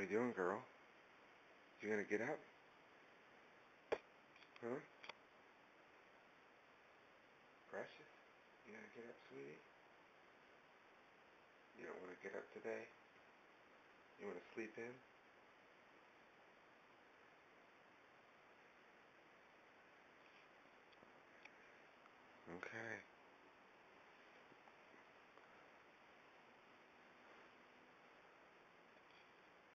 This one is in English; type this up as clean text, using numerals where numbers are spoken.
you doing, girl? You gonna get up? Huh? Precious? You gonna get up, sweetie? You don't wanna get up today? You wanna sleep in? Okay.